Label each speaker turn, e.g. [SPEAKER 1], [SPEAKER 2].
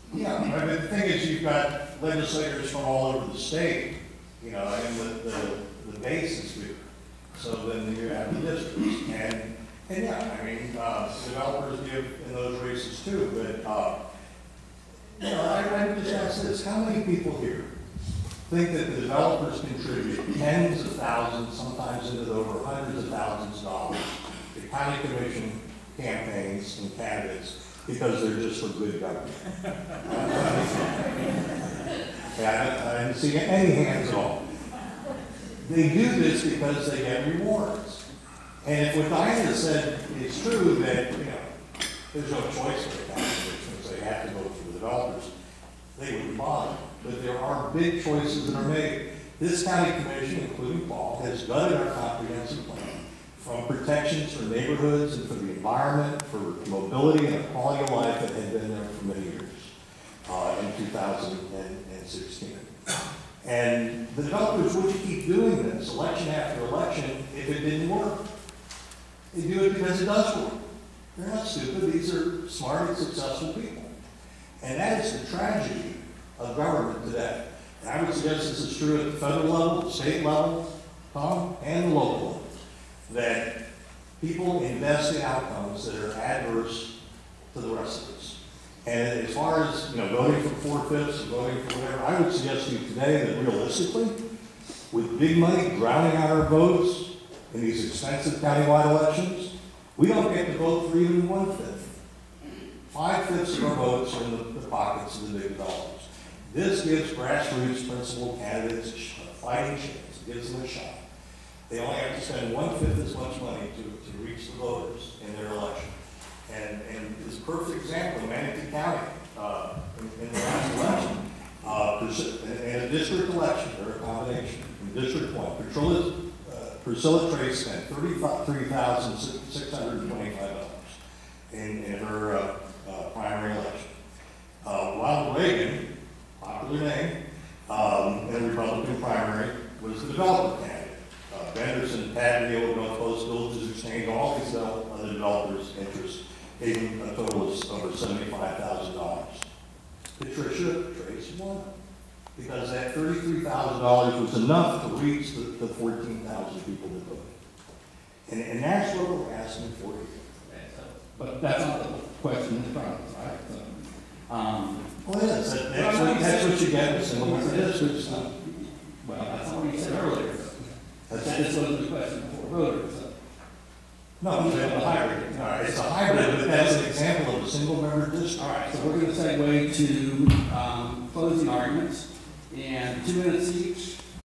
[SPEAKER 1] Yeah, I mean, the thing is, you've got legislators from all over the state, you know, and the base is bigger. So then you have the districts, and yeah, I mean, developers give in those races too, but, you know, I would just ask this, how many people here think that the developers contribute tens of thousands, sometimes into over hundreds of thousands of dollars to county commission campaigns and candidates because they're just for good government? I didn't see any hands at all. They do this because they get rewards. And if what Diana said is true, that, you know, there's no choice for the county commissioners, they have to vote for the developers, they wouldn't bother. But there are big choices that are made. This county commission, including Paul, has gutted our comprehensive plan from protections for neighborhoods and for the environment, for mobility and quality of life that had been there for many years in 2016. And the developers wouldn't keep doing this election after election if it didn't work. They do it because it does work. They're not stupid. These are smart and successful people. And that is the tragedy of government today. And I would suggest this is true at the federal level, the state level, Tom, and the local level, that people invest in outcomes that are adverse to the rest of us. And as far as, you know, voting for 4/5 or voting for whatever, I would suggest to you today that realistically, with big money drowning out our votes in these expensive countywide elections, we don't get to vote for even 1/5. 5/5 of our votes are in the pockets of the big developers. This gives grassroots principal candidates a fighting chance. It gives them a shot. They only have to spend 1/5 as much money to reach the voters in their election. And this perfect example in Manatee County in the last election, in a district election, or a combination, in District 1, Priscilla Trace spent $33,625 in her primary election. Ronald Reagan, popular name, in a Republican primary, was the developer candidate. Benderson, Pat Neal, North Coast Villages Exchange, all these other developers' interests, gave him a total of over $75,000. Patricia Trace won, because that $33,000 was enough to reach the 14,000 people that voted. And that's what we're asking for here.
[SPEAKER 2] But that's not the question in front of us, right? So,
[SPEAKER 1] well, it is. That's what you get with single member districts.
[SPEAKER 2] Well, that's not what you said earlier. This wasn't the question for voters. So.
[SPEAKER 1] No, it's a hybrid. All right, it's a hybrid, but that's an example of a single member district.
[SPEAKER 2] All right, so we're going to segue to closing arguments, and 2 minutes each.